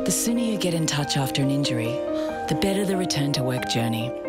The sooner you get in touch after an injury, the better the return to work journey.